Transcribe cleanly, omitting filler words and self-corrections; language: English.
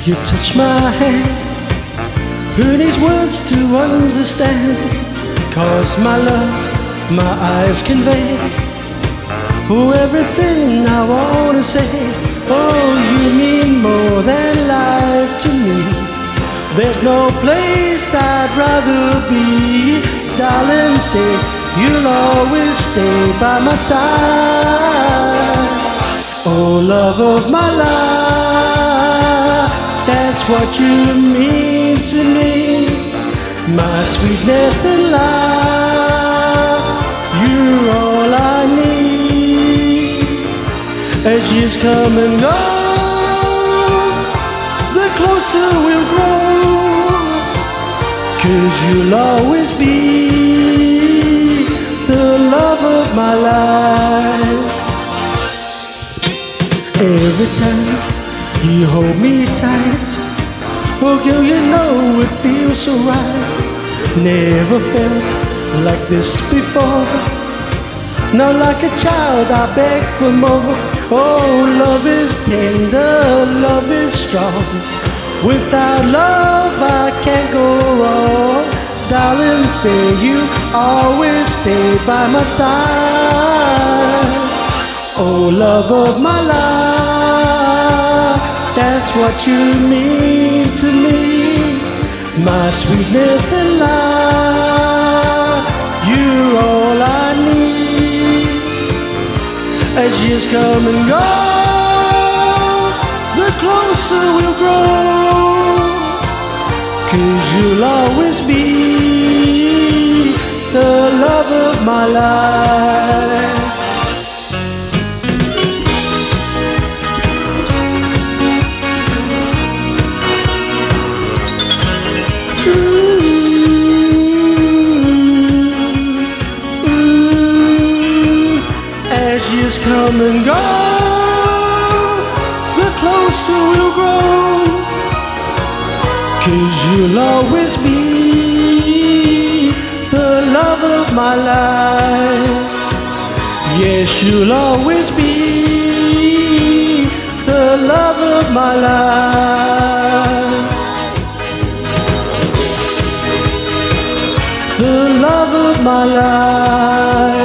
You touch my hand, who needs words to understand? 'Cause my love, my eyes convey, oh, everything I wanna say. Oh, you mean more than life to me. There's no place I'd rather be. Darling, say you'll always stay by my side. Oh, love of my life, that's what you mean to me. My sweetness and life, you're all I need. As years come and go, the closer we'll grow, 'cause you'll always be the love of my life. Every time you hold me tight, oh girl, you know it feels so right. Never felt like this before. Now like a child I beg for more. Oh, love is tender, love is strong. Without love I can't go wrong. Darling, say you always stay by my side. Oh, love of my life, that's what you mean to me. My sweetness and life, you're all I need. As years come and go, the closer we'll grow, 'cause you'll always be the love of my life. As years come and go, the closer we'll grow, 'cause you'll always be the love of my life. Yes, you'll always be the love of my life. The love of my life.